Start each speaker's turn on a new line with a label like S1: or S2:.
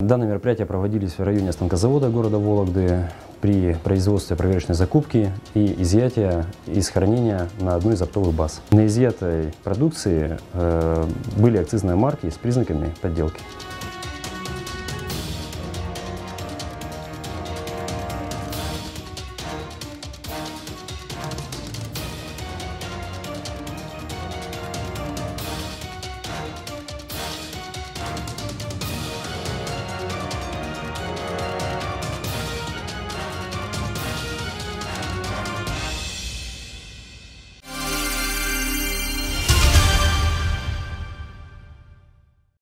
S1: Данные мероприятия проводились в районе станкозавода города Вологды при производстве проверочной закупки и изъятия из хранения на одной из оптовых баз. На изъятой продукции были акцизные марки с признаками подделки.